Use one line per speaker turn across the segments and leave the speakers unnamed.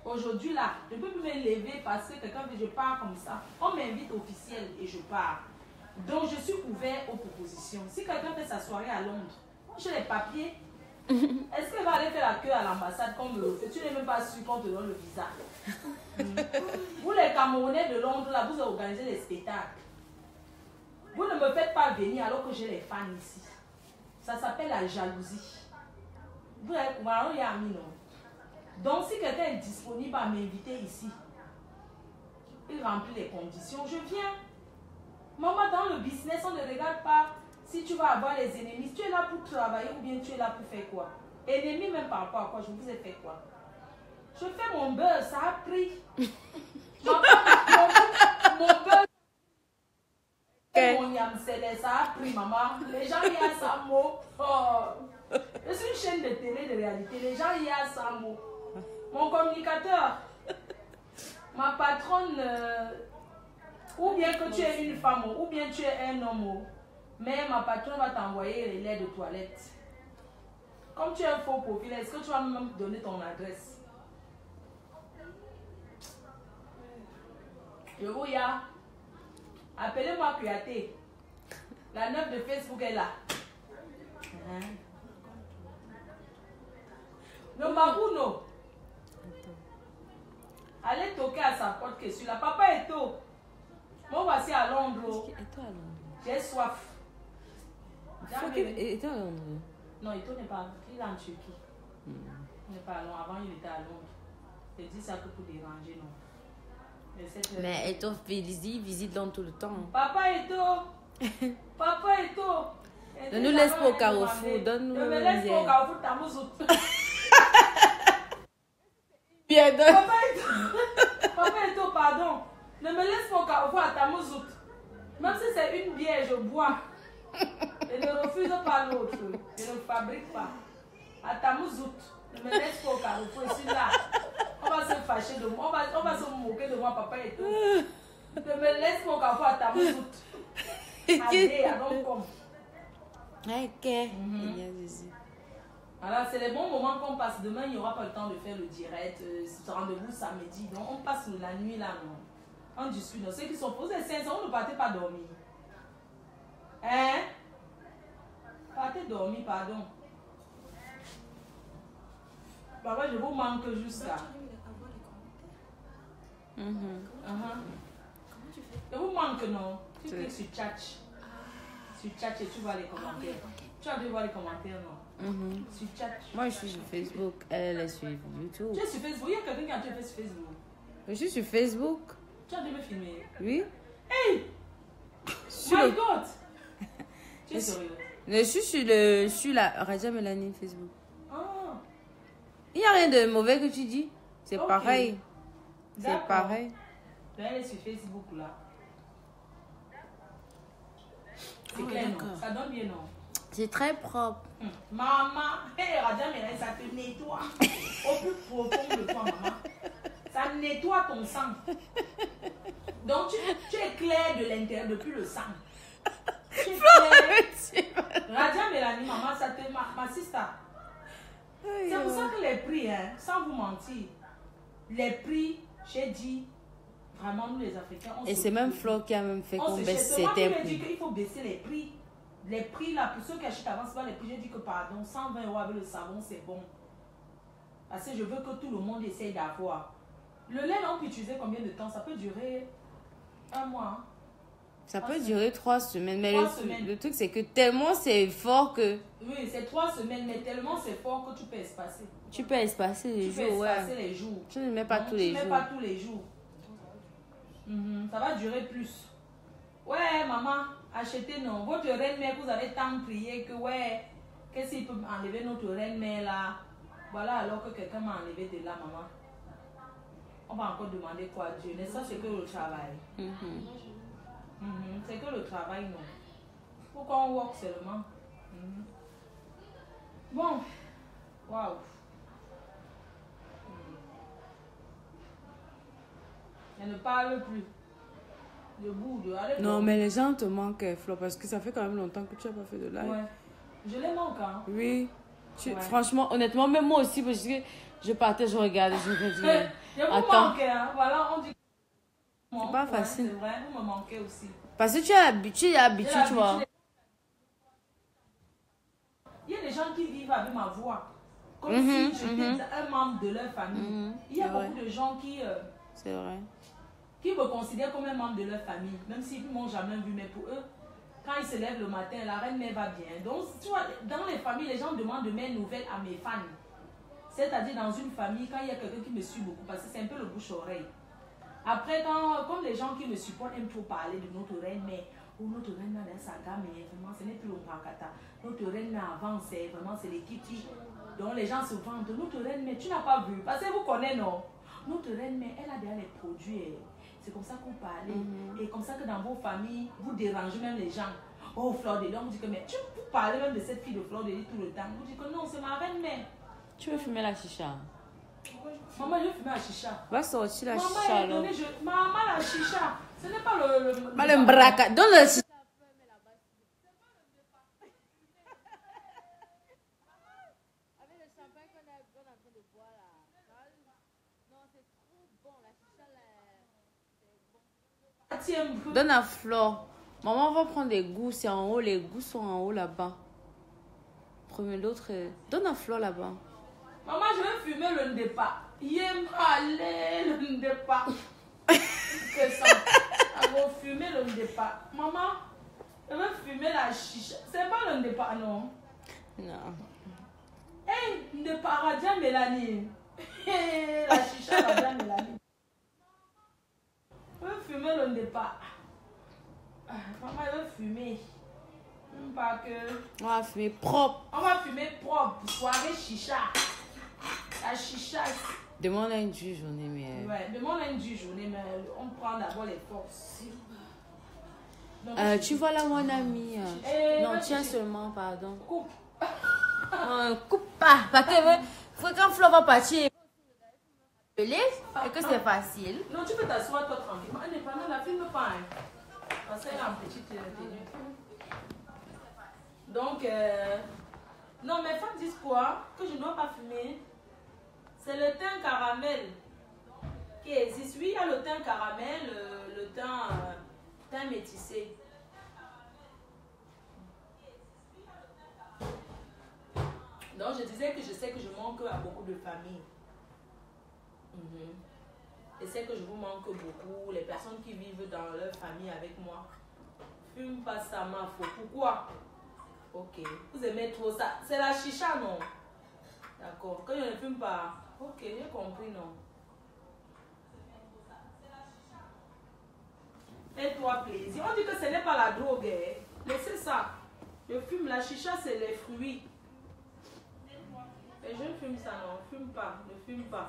Aujourd'hui, là, je ne peux plus me lever parce que quelqu'un dit je pars comme ça. On m'invite officiel et je pars. Donc, je suis ouvert aux propositions. Si quelqu'un fait sa soirée à Londres, moi, j'ai les papiers. Est-ce qu'elle va aller faire la queue à l'ambassade comme le fait? Tu n'es même pas sûr qu'on te donne le visa. Vous, les Camerounais de Londres, là, vous organisez des spectacles. Vous ne me faites pas venir alors que j'ai les fans ici. Ça s'appelle la jalousie. Vous avez compris, non? Donc, si quelqu'un est disponible à m'inviter ici, il remplit les conditions, je viens. Maman, dans le business, on ne regarde pas si tu vas avoir les ennemis. Tu es là pour travailler ou bien tu es là pour faire quoi? Ennemi, même par rapport à quoi? Je vous ai fait quoi? Je fais mon beurre, ça a pris. Mon beurre. Mon yamsele, ça a pris, maman. Les gens y a ça mot. Oh. Je suis une chaîne de télé de réalité. Les gens y a ça mot. Mon communicateur, ma patronne, ou bien que tu es une femme, ou bien tu es un homme, mais ma patronne va t'envoyer les laits de toilette. Comme tu es un faux profil, est-ce que tu vas même donner ton adresse? Je vous y a. Appelez-moi Kouyaté. La neuf de Facebook est là. Le Marouno. Allez toquer à sa porte que celui-là. Papa est tôt. Moi, voici à Londres. J'ai soif.
Est-ce à Londres?
Non, Ito n'est pas. Il est en Turquie. Il n'est pas à Londres. Avant, il était à Londres. Je dis ça que pour déranger, non.
Mais Ito visite Londres tout le temps.
Papa Ito. Papa Ito.
Ne nous laisse pas au carrefour. Donne-nous
ne me laisse pas au carrefour, Tamouzout.
Bien donné.
Papa Ito, pardon. Ne me laisse pas au carrefour à Tamouzout. Même si c'est une bière, je bois. Je ne refuse pas l'autre. Je ne fabrique pas. À Tamouzout. Ne me laisse pas au carrefour. Je suis là. On va se fâcher de moi. On va se moquer de moi, papa Ito. Ne me laisse pas au carrefour à Tamouzout. Allez, allons comme.
Ok.
Alors, c'est les bons moments qu'on passe. Demain, il n'y aura pas le temps de faire le direct. Ce rendez-vous samedi. Donc, on passe la nuit là, non? On discute. Donc, ceux qui sont posés, sincèrement, on ne partez pas dormir. Hein? Partez dormir, pardon. Papa, je vous manque juste là. Je vous manque, non? Tu cliques sur chat. Sur chat et tu vois les commentaires. Tu as dû voir les commentaires, non? Sur chat.
Moi, je suis sur Facebook. Elle est sur YouTube.
Tu es sur Facebook? Il y a quelqu'un qui a fait sur Facebook.
Je suis sur Facebook.
Tu as dû me filmer?
Oui.
Hey! My God! Tu es sérieux?
Je suis sur la Raja Mélanie Facebook.
Ah.
Il n'y a rien de mauvais que tu dis. C'est
Okay.
pareil. C'est pareil.
Elle est sur Facebook là. C'est clair, non? Ça donne bien, non?
C'est très propre.
Maman, hey, Raja Mélanie, ça te nettoie. Au plus profond de toi, maman. Ça nettoie ton sang. Donc, tu es clair de l'intérieur depuis le sang. Tu es clair. Raja Mélanie, maman, ça te... Ma sister. C'est pour ça que les prix, hein, sans vous mentir, les prix, j'ai dit, vraiment, nous les Africains, on
et c'est même Flo qui a même fait qu'on baisse certains prix.
dit qu'il faut baisser les prix. Les prix, là, pour ceux qui achètent avant, c'est pas les prix. J'ai dit que, pardon, 120 € avec le savon, c'est bon. Parce que je veux que tout le monde essaye d'avoir. Le lait, on peut utiliser combien de temps? Ça peut durer 1 mois. Hein?
Ça peut durer 3 semaines. Mais
3 semaines.
Le truc, c'est que tellement c'est fort que...
Oui, c'est 3 semaines, mais tellement c'est fort que tu peux espacer.
Tu peux espacer les jours,
Tu peux espacer les jours.
Tu ne mets pas tous les jours.
Tu ne mets pas tous les jours. Ça va durer plus. Ouais, maman, achetez non. Votre reine-mère, vous avez tant prié que, ouais, qu'est-ce qu'il peut enlever notre reine-mère là? Voilà, alors que quelqu'un m'a enlevé de là, maman. On va encore demander quoi à Dieu. Mais ça, c'est que le travail. C'est que le travail, non. Pourquoi on work seulement? Bon. Waouh. Elle ne parle plus. Debout, de
non, mais les gens te manquent, Flo, parce que ça fait quand même longtemps que tu n'as pas fait de live.
Ouais. Je les manque, hein.
Oui.
Ouais.
Franchement, honnêtement, même moi aussi, parce que je partais, je regardais, je me disais,
Je vous manque, hein. Voilà, on dit.
C'est pas facile.
C'est vrai, vous me manquez aussi.
Parce que tu as l'habitude, tu vois.
Il y a des gens qui vivent avec ma voix. Comme si j'étais un membre de leur famille. Il y a beaucoup de gens qui...
c'est vrai.
Qui me considèrent comme un membre de leur famille. Même s'ils ne m'ont jamais vu, mais pour eux, quand ils se lèvent le matin, la reine-mère va bien. Donc, tu vois, dans les familles, les gens demandent de mes nouvelles à mes fans. C'est-à-dire dans une famille, quand il y a quelqu'un qui me suit beaucoup, parce que c'est un peu le bouche-oreille. Après, comme les gens qui me supportent aiment trop parler de notre reine, mais notre reine a sa gamme, mais vraiment, ce n'est plus le Makata. Notre reine avant, c'est vraiment les Kiki. Donc les gens se vendent. Notre reine, mais tu n'as pas vu. Parce que vous connaissez, non? Notre reine, mais elle a déjà les produits. C'est comme ça qu'on parle. Et comme ça que dans vos familles, vous dérangez même les gens. Oh, Fleur de Lys, on dit que, mais tu peux parler même de cette fille de Fleur de Lys tout le temps. Vous dites que non, c'est ma reine, mais.
Tu veux fumer la chicha?
Maman, je veux fumer la chicha.
Va sortir la chicha alors.
Maman, la chicha. Ce n'est pas le
braca. Donne le chicha.
Avec le champagne qu'on est en train de boire là. Non, c'est trop bon. La chicha là, c'est bon.
Donne à Flore. Maman va prendre des goûts. C'est en haut. Les goûts sont en haut là-bas. Premier l'autre. Donne à Flore là-bas.
Maman, je vais fumer le ndépa. Yem allez, le ndépa. C'est ça. Elle va fumer le ndépa. Maman, je vais fumer la chicha. C'est pas le ndépa, non?
Non.
Hey, ndépa Radia Mélanie. Hey, la chicha Radia Mélanie. Je vais fumer le ndépa. Maman, je vais fumer. Pas que...
On va fumer propre.
On va fumer propre. Soirée chicha. La chicha.
Demande un journée, mais...
Ouais, demande un journée, mais on prend d'abord les forces. Donc,
tu vois là, mon ami. Non, tiens seulement, pardon.
Coupe.
Coupe pas. Parce que quand Flo va partir, et que c'est facile.
Non, tu peux t'asseoir toi tranquillement. Indépendant, la filme pas. Parce qu'elle a une petite tenue. Donc, non, mes femmes disent quoi? Que je ne dois pas fumer. C'est le teint caramel qui existe. Oui, il y a le teint caramel, le teint métissé. Donc, je disais que je sais que je manque à beaucoup de familles. Et c'est que je vous manque beaucoup. Les personnes qui vivent dans leur famille avec moi. Fume pas ça, ma faute. Pourquoi? Ok. Vous aimez trop ça. C'est la chicha, non? D'accord. Quand je ne fume pas. Ok, j'ai compris, non? Fais-toi plaisir. On dit que ce n'est pas la drogue. Hein. Laissez ça. Je fume. La chicha, c'est les fruits. Et je fume ça, non? Fume pas. Ne fume pas.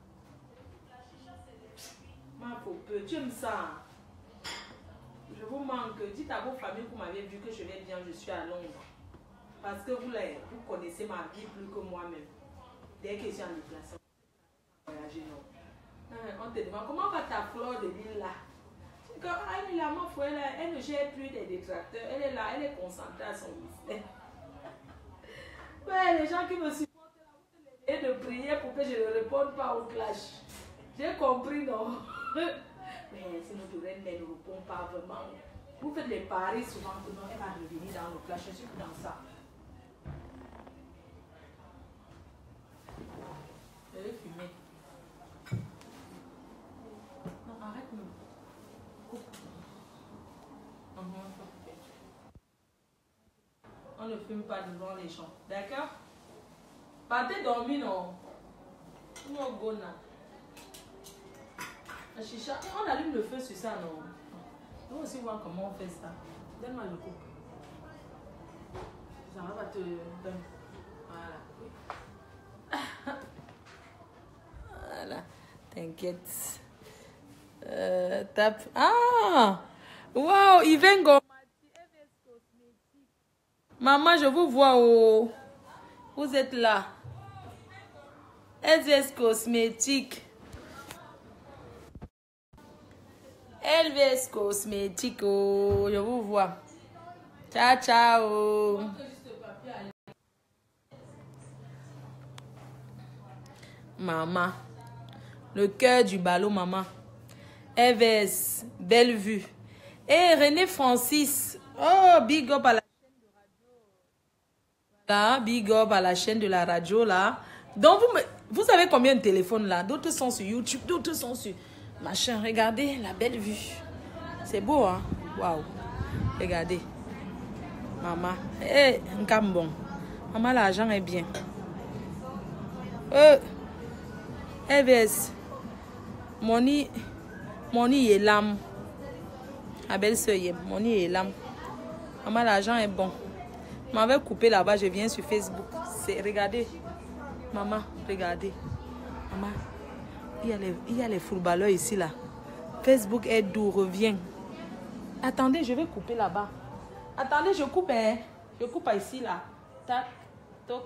Ma pauvre, tu aimes ça? Je vous manque. Dites à vos familles que vous m'avez vu que je vais bien, je suis à Londres. Parce que vous connaissez ma vie plus que moi-même. Dès que je suis en déplacement, on te demande comment va ta Fleur de Lys là? Quand elle est là, ma foi, elle ne gère plus des détracteurs. Elle est là, elle est concentrée à son mystère. Ouais, les gens qui me supportent là, et de prier pour que je ne réponde pas au clash. J'ai compris, non? Mais si notre reine ne répond pas vraiment, vous faites les paris souvent que non, elle va revenir dans le clash. Je suis dans ça. Je vais fumer. Non, arrête-moi. On ne fume pas devant les gens. D'accord? Partez dormir, non? Non, Gona. La chicha. On allume le feu sur ça, non? On va aussi voir comment on fait ça. Donne-moi le coupe. Ça va te donner. Voilà.
Voilà. T'inquiète. Tape. Ah! Wow, Ivengo. Maman, je vous vois. Oh. Vous êtes là. LVS Cosmétique. LVS Cosmétique. Oh, je vous vois. Ciao, ciao. Maman.
Le cœur du ballot, maman. Evers, belle vue. Et René Francis. Oh, big up à la chaîne de radio. Là, big up à la chaîne de la radio, là. Donc, vous savez combien de téléphones, là? D'autres sont sur YouTube, d'autres sont sur machin. Regardez la belle vue. C'est beau, hein? Waouh. Regardez. Maman. Eh, un cambon. Maman, l'argent est bien. Evers. Moni est l'âme. Ma belle-sœur, Moni est l'âme. Maman, l'argent est bon. Je m'avais coupé là-bas, je viens sur Facebook. Regardez. Maman, regardez. Maman, il y a les footballeurs ici, là. Facebook est doux, reviens. Attendez, je vais couper là-bas. Attendez, je coupe, hein. Je coupe ici, là. Tac, toc.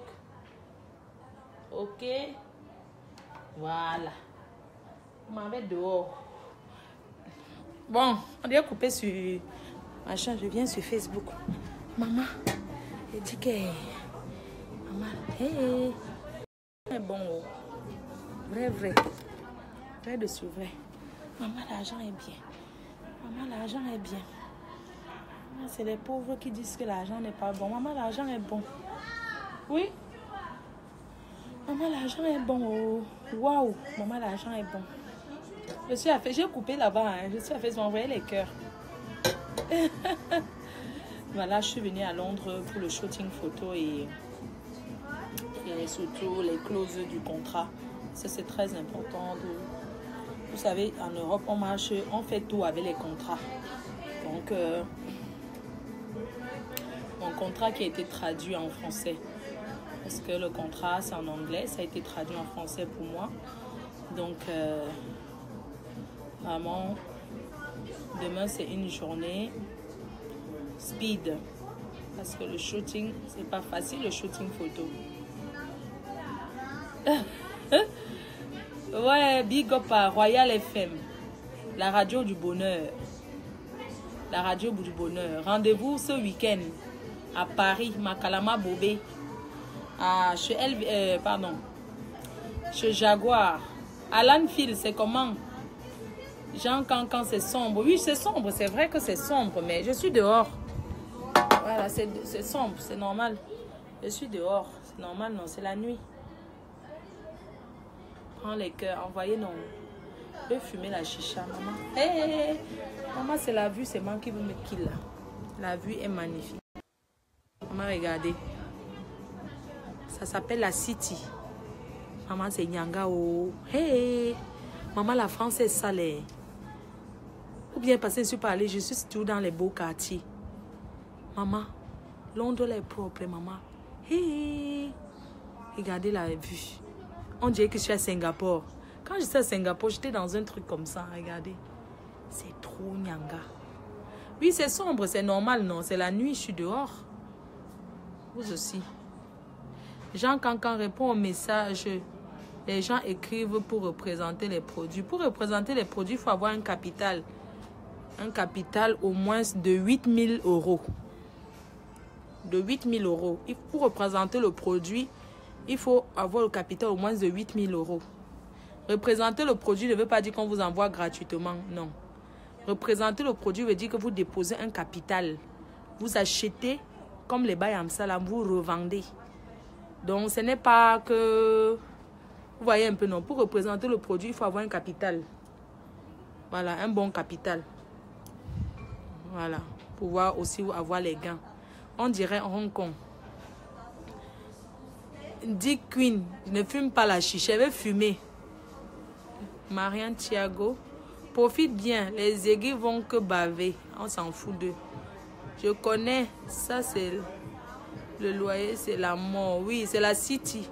Ok. Voilà. Je m'en vais dehors. Bon, on doit couper sur... Machin, je viens sur Facebook. Maman, elle dit que... Maman, hey. C'est bon. Vrai. Vrai de ce vrai. Maman, l'argent est bien. Maman, l'argent est bien. C'est les pauvres qui disent que l'argent n'est pas bon. Maman, l'argent est bon. Oui. Maman, l'argent est bon. Oh. Waouh. Maman, l'argent est bon. J'ai coupé là-bas. Hein. Je suis à fait envoyer les cœurs. Voilà, je suis venue à Londres pour le shooting photo et surtout les clauses du contrat. Ça, c'est très important. Vous savez, en Europe, on fait tout avec les contrats. Donc, mon contrat qui a été traduit en français. Parce que le contrat, c'est en anglais. Ça a été traduit en français pour moi. Donc, vraiment, demain, c'est une journée speed. Parce que le shooting, c'est pas facile, le shooting photo. Ouais, big up à Royal FM. La radio du bonheur. La radio du bonheur. Rendez-vous ce week-end à Paris, Makalama Bobé. Chez Jaguar. Alan Phil, c'est comment? Jean Cancan, c'est sombre. Oui, c'est sombre. C'est vrai que c'est sombre, mais je suis dehors. Voilà, c'est sombre, c'est normal. Je suis dehors. C'est normal, non, c'est la nuit. Prends les cœurs, envoyez non. Je vais fumer la chicha, maman. Hey, maman, c'est la vue, c'est moi qui veux me kill là. La vue est magnifique. Maman, regardez. Ça s'appelle la City. Maman, c'est Nyanga. Oh. Hey, maman, la France est salée. Ou bien parce que je suis pas allée, je suis toujours dans les beaux quartiers. Maman, Londres est propre, maman. Hey, regardez la vue. On dirait que je suis à Singapour. Quand j'étais à Singapour, j'étais dans un truc comme ça. Regardez. C'est trop Nyanga. Oui, c'est sombre, c'est normal, non? C'est la nuit, je suis dehors. Vous aussi. Jean Cancan répond au message. Les gens écrivent pour représenter les produits. Pour représenter les produits, il faut avoir un capital. Un capital au moins de 8 000 euros. De 8 000 euros. Pour représenter le produit, il faut avoir le capital au moins de 8 000 euros. Représenter le produit ne veut pas dire qu'on vous envoie gratuitement. Non. Représenter le produit veut dire que vous déposez un capital. Vous achetez comme les bails Amsalam, vous revendez. Donc, ce n'est pas que... Vous voyez un peu, non. Pour représenter le produit, il faut avoir un capital. Voilà, un bon capital. Voilà. Pour pouvoir aussi avoir les gains. On dirait en Hong Kong. Dick Queen, je ne fume pas la chicha, je vais fumer. Marianne Thiago, profite bien, les aiguilles vont que baver. On s'en fout d'eux. Je connais, ça c'est le loyer, c'est la mort. Oui, c'est la City.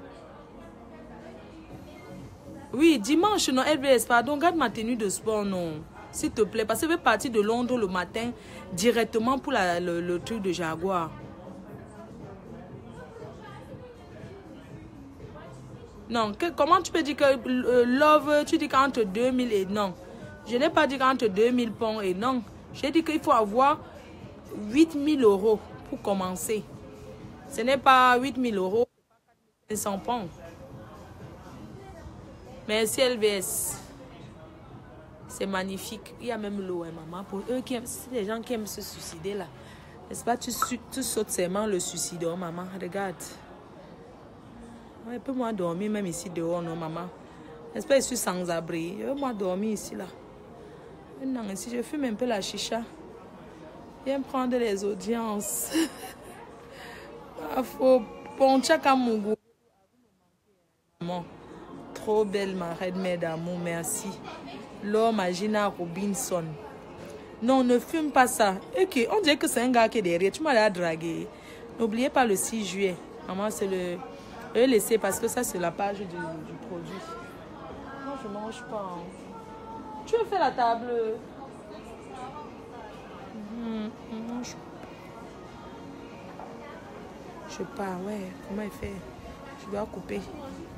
Oui, dimanche, non, LBS, pardon, garde ma tenue de sport, non. S'il te plaît, parce que je vais partir de Londres le matin directement pour le truc de Jaguar. Non, comment tu peux dire que love, tu dis qu'entre 2000 et non. Je n'ai pas dit qu'entre 2000 pounds et non. J'ai dit qu'il faut avoir 8 000 euros pour commencer. Ce n'est pas 8 000 euros, c'est 500 pounds. Merci LVS.
C'est magnifique. Il y a même l'eau, hein, maman. Pour eux qui aiment, c'est les gens qui aiment se suicider là. N'est-ce pas? Tu sautes seulement le suicide, oh, maman. Regarde. Ouais, peux-moi dormir même ici dehors, non, maman? N'est-ce pas? Je suis sans abri. Peux-moi dormir ici là. Non, ici, je fume un peu la chicha. Viens prendre les audiences. Faut poncher comme Mougou. Maman. Trop belle, ma reine mère d'amour, merci. L'homme à Gina Robinson. Non, ne fume pas ça. Ok, on dirait que c'est un gars qui est derrière. Tu m'as dragué. N'oubliez pas le 6 juillet. Maman, c'est le... Je vais laisser parce que ça, c'est la page du produit. Moi, je mange pas. Hein. Tu veux faire la table? Je pars, ouais. Comment il fait? Je dois couper.